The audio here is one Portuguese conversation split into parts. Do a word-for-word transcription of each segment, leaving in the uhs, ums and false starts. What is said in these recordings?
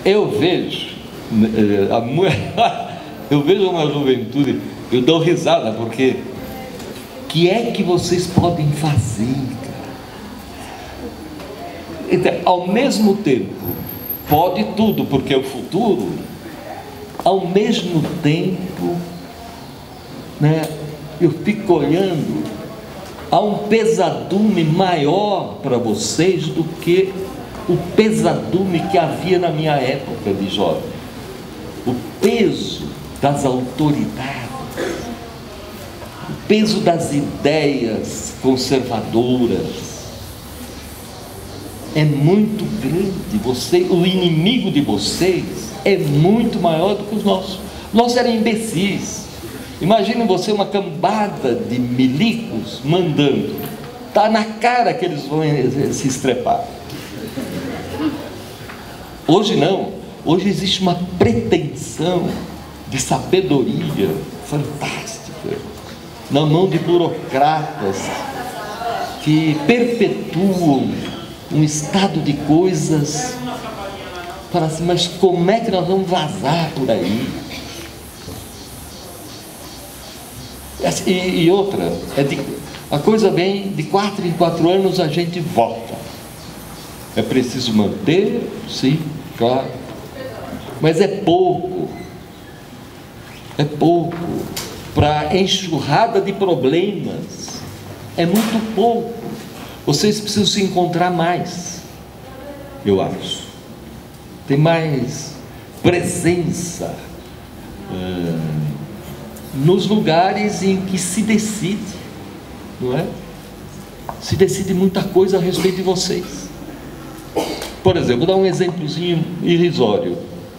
Eu vejo, eu vejo uma juventude, eu dou risada, porque o que é que vocês podem fazer, cara? Então, ao mesmo tempo, pode tudo, porque é o futuro, ao mesmo tempo, né, eu fico olhando, há um pesadume maior para vocês do que o pesadume que havia na minha época de jovem. O peso das autoridades, o peso das ideias conservadoras é muito grande. Você, o inimigo de vocês é muito maior do que os nossos. Nós éramos imbecis. Imagina você, uma cambada de milicos mandando, está na cara que eles vão se estrepar. Hoje não, hoje existe uma pretensão de sabedoria fantástica na mão de burocratas que perpetuam um estado de coisas. Fala assim, mas como é que nós vamos vazar por aí? E, e outra, é de, a coisa vem de quatro em quatro anos a gente volta. É preciso manter, sim, claro, mas é pouco, é pouco para enxurrada de problemas, é muito pouco. Vocês precisam se encontrar mais, eu acho. Tem mais presença hum, nos lugares em que se decide, não é? Se decide muita coisa a respeito de vocês. Por exemplo, vou dar um exemplozinho irrisório.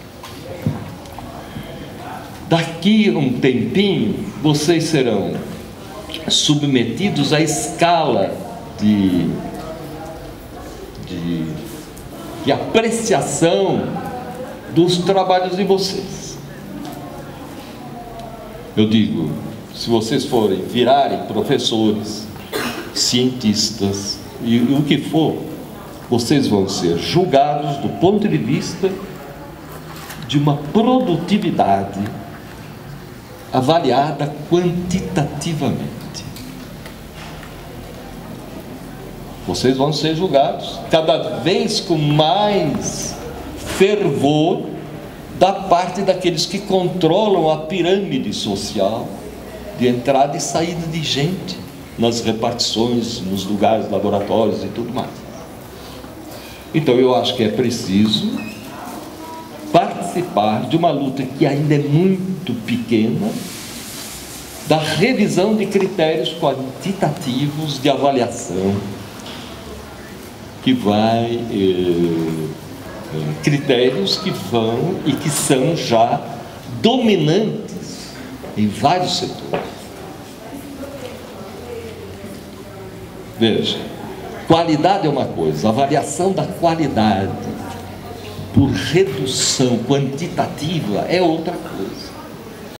Daqui a um tempinho, vocês serão submetidos à escala de, de, de apreciação dos trabalhos de vocês. Eu digo, se vocês forem virarem professores, cientistas e, e o que for, vocês vão ser julgados do ponto de vista de uma produtividade avaliada quantitativamente. Vocês vão ser julgados cada vez com mais fervor da parte daqueles que controlam a pirâmide social de entrada e saída de gente nas repartições, nos lugares, laboratórios e tudo mais. Então eu acho que é preciso participar de uma luta que ainda é muito pequena, da revisão de critérios quantitativos de avaliação, que vai, eh, critérios que vão e que são já dominantes em vários setores. Veja, qualidade é uma coisa, avaliação da qualidade por redução quantitativa é outra coisa.